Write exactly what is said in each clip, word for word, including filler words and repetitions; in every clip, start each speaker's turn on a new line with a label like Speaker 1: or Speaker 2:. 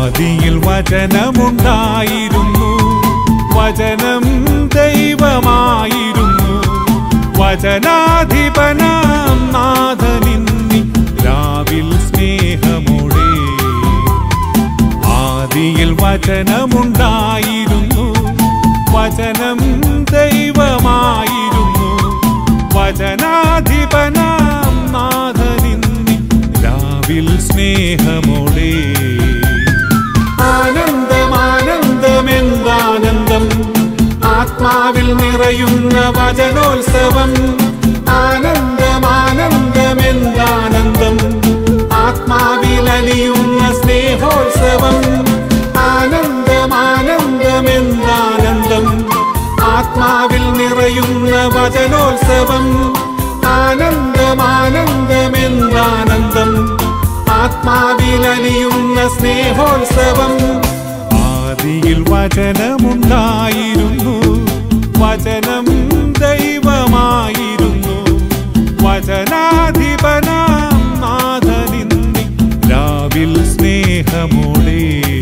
Speaker 1: ആദിയിൽ വചനമുണ്ടായിരുന്നു, വചനം ദൈവമായിരുന്നു, വചനാധിപനാം നാഥനിന്നി രാവിൽ സ്നേഹമോടെ. ആദിയിൽ വചനമുണ്ടായിരുന്നു, വചനം ദൈവമായിരുന്നു, വചനാധിപനാം നാഥനിന്നി രാവിൽ സ്നേഹമോടെ. ആനന്ദമാനന്ദമെന്താനന്ദം, ആത്മാവിൽ നിറയുന്ന വചനോത്സവം. ആനന്ദമാനന്ദമെന്താനന്ദം, ആത്മാവിൽ അലിയുന്ന സ്നേഹോത്സവം. ആനന്ദമാനന്ദമെന്താനന്ദം, ആത്മാവിൽ നിറയുന്ന വചനോത്സവം. ആനന്ദമാനന്ദമെന്താനന്ദം, ആത്മാവിൽ അലിയുന്ന സ്നേഹോത്സവം. ആദിയിൽ വചനമുണ്ടായിരുന്നു, വചനം ദൈവമായിരുന്നു, വചനാധിപനാം നാഥനിന്നി രാവിൽ സ്നേഹമോടെ.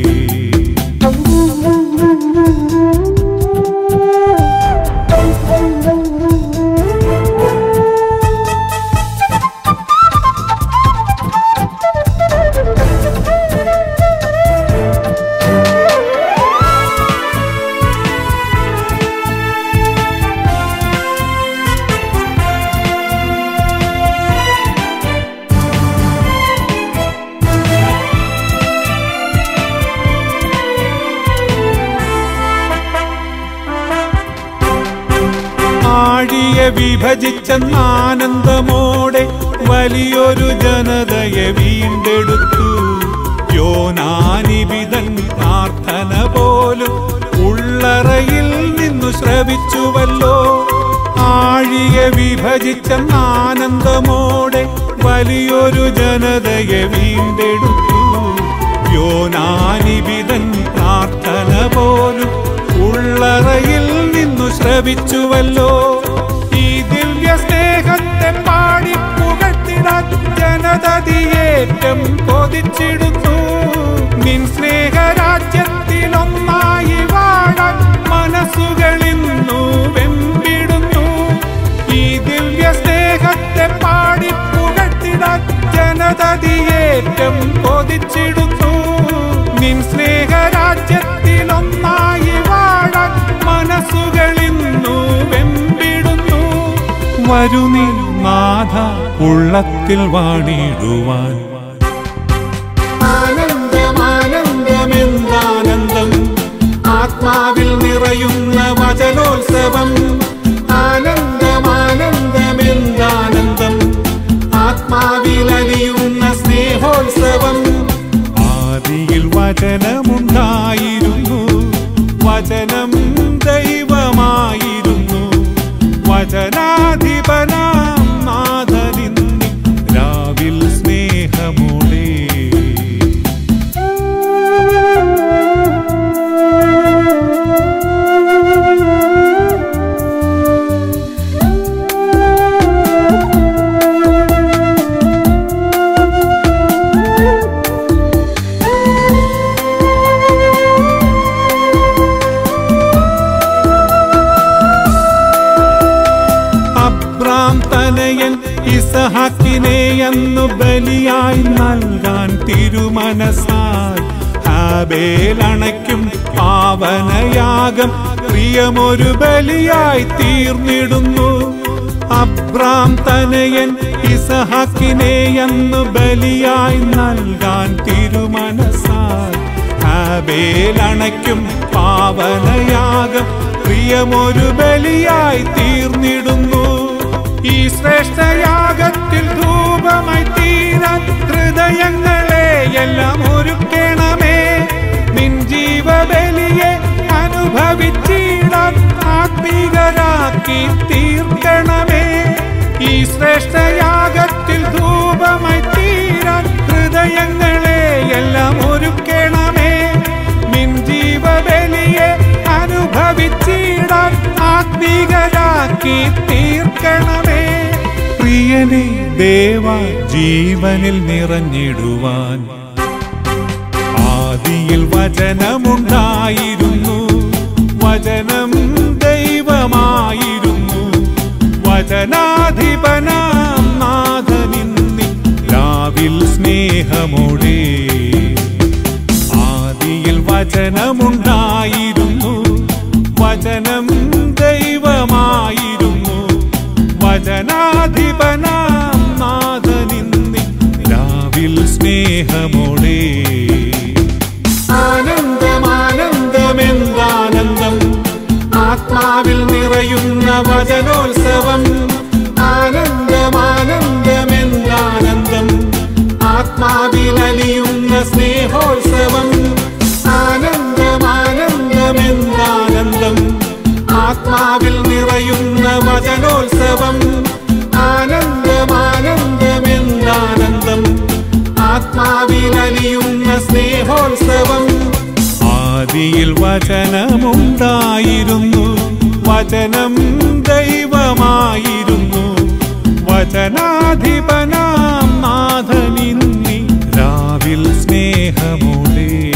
Speaker 1: ആഴിയെ വിഭജിച്ചെന്നാനന്ദമോടെ വലിയൊരു ജനതയെ വീണ്ടെടുത്തു. യോനാനിബിതൻ പ്രാർത്ഥന പോലും ഉള്ളറയിൽ നിന്നു ശ്രവിച്ചുവല്ലോ. ആഴിയെ വിഭജിച്ചെന്നാനന്ദമോടെ വലിയൊരു ജനതയെ വീണ്ടെടുത്തു. യോനാനിബിതൻ പ്രാർത്ഥന പോലും ഉള്ളറയിൽ നിന്നു ശ്രവിച്ചുവല്ലോ. ഈ ദിവ്യ സ്നേഹത്തെ പാടി പുകഴ്ത്തിടാൻ ജനതതിയേറ്റം കൊതിച്ചിടുന്നു. നിൻ സ്നേഹരാജ്യത്തിലൊന്നായി വാഴാൻ മനസ്സുകളിന്നു വെമ്പിടുന്നു. ഈ ദിവ്യ സ്നേഹത്തെ പാടി പുകഴ്ത്തിടാൻ ജനതതിയേറ്റം കൊതിച്ചിടുന്നു. നിൻ സ്നേഹരാജ്യത്തിലൊന്നായി വാഴാൻ മനസ്സുകളിന്നു വെമ്പിടുന്നു. വരുന്നീ നാഥ ഉള്ളത്തിൽ വാണിടുവാൻ. ആനന്ദമാനന്ദമെന്താനന്ദം, ആത്മാവിൽ നിറയുന്ന വചനോത്സവം. ആനന്ദമാനന്ദമെന്താനന്ദം, ആത്മാവിൽ അലിയുന്ന സ്നേഹോത്സവം. ആദിയിൽ വചനമുണ്ടായിരുന്നു, വചനം ദൈവമായിരുന്നു, വചനാധിപനാം നാഥനിന്നി രാവിൽ സ്നേഹമോടെ. ഇസഹാക്കിനെ അന്നു ബലിയായി നൽകാൻ തിരുമനസാൽ ഹാബേൽ അണയ്ക്കും പാവനയാഗം പ്രിയമൊരു ബലിയായി തീർന്നിടുന്നു. അബ്രാം തനയൻ ഇസഹാക്കിനെ അന്നു ബലിയായി നൽകാൻ തിരുമനസാൽ ഹാബേൽ അണയ്ക്കും പാവനയാഗം പ്രിയമൊരു ബലിയായി തീർന്നിടുന്നു. ഈ ശ്രേഷ്ഠയാഗത്തിൽ ധൂപമായി തീരാൻ ഹൃദയങ്ങളെ എല്ലാം ഒരുക്കണമേ. നിൻ ജീവബലിയെ അനുഭവിച്ചിടാൻ ആത്മീകരാക്കി തീർക്കണമേ. ഈ ശ്രേഷ്ഠയാഗത്തിൽ ധൂപമായി തീരാൻ ഹൃദയങ്ങളെ എല്ലാം ഒരുക്കണമേ. നിൻ ജീവബലിയെ അനുഭവിച്ചിടാൻ ആത്മീകരാക്കി തീർക്കണമേ. പ്രിയനെ ദേവ ജീവനിൽ നിറഞ്ഞിടുവാൻ. ആദിയിൽ വചനമുണ്ടായിരുന്നു, വചനം ദൈവമായിരുന്നു, വചനാധിപനാം നാഥനിന്നി രാവിൽ സ്നേഹമോടെ. ആദിയിൽ വചനമുണ്ടായിരുന്നു, വചനം ദൈവമായിരുന്നു, വചനാധിപനാം നാഥനിന്നി രാവിൽ സ്നേഹമോടെ. ആനന്ദമാനന്ദമെന്താനന്ദം ആത്മാവിൽ നിറയുന്ന വചനോത്സവം. ആനന്ദമാനന്ദമെന്താനന്ദം ആത്മാവിൽ അലിയുന്ന സ്നേഹോത്സവം. ആനന്ദമാനന്ദമെന്താനന്ദം ആത്മാവിൽ നിറയുന്ന വചനോത്സവം. ആനന്ദമാനന്ദമെന്താനന്ദം ആത്മാവിൽ അലിയുന്ന സ്നേഹോത്സവം. ആദിയിൽ വചനമുണ്ടായിരുന്നു, വചനം ദൈവമായിരുന്നു, വചനാധിപനാം നാഥനിന്നി രാവിൽ സ്നേഹമോടെ.